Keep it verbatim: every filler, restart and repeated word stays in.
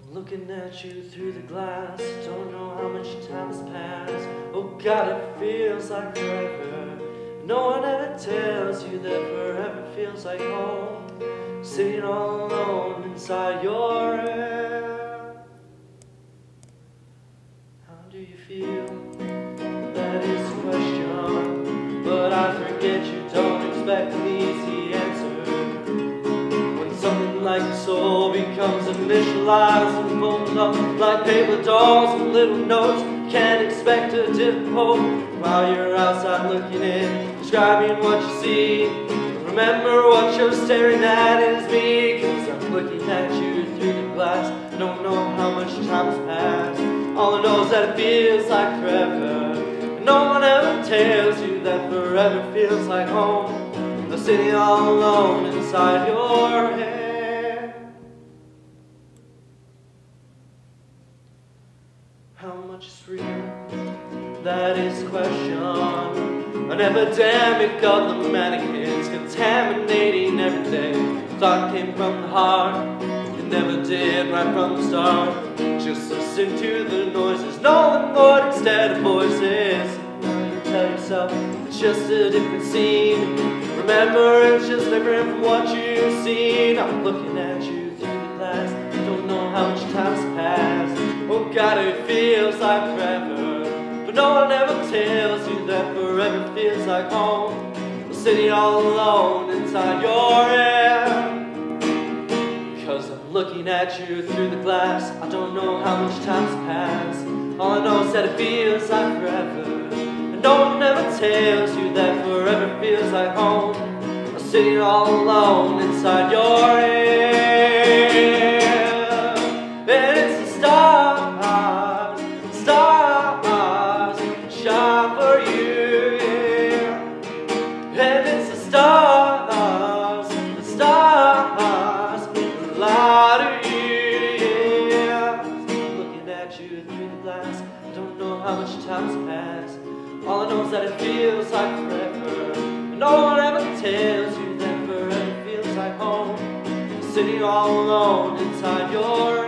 Looking at you through the glass, don't know how much time has passed. Oh God, it feels like forever. No one ever tells you that forever feels like home, sitting all alone inside your head. How do you feel? That is the question, but I forget you don't expect an easy answer. When something like the soul becomes initialized and folded up like paper dolls and little notes, you can't expect a different hope while you're outside looking in, describing what you see. Remember what you're staring at is me, 'cause I'm looking at you through the glass. I don't know how much time has passed. All I know is that it feels like forever. And no one ever tells you that forever feels like home. I'm sitting all alone inside your head. How much is real? That is the question. An epidemic of the mannequins contaminating every day. Thought came from the heart, it never did right from the start. Just listen to the noises, knowing what instead of voices. Now you tell yourself it's just a different scene. Remember, it's just different from what you've seen. I'm looking at you through the glass, I don't know how much time's passed. Oh God, it feels like forever, but no one ever tells you that forever feels like home. We're sitting all alone inside your head. 'Cause I'm looking at you through the glass, I don't know how much time's passed. All I know is that it feels like forever, and no one ever tells you that forever feels like home. I'm sitting all alone inside your head. And it's the stars, stars shine for you, yeah. And it's the stars, the stars lie to you, yeah. Looking at you through the glass, I don't know how much time's passed. All I know is that it feels like forever, and no one ever tells you that forever feels like home. Sitting all alone inside your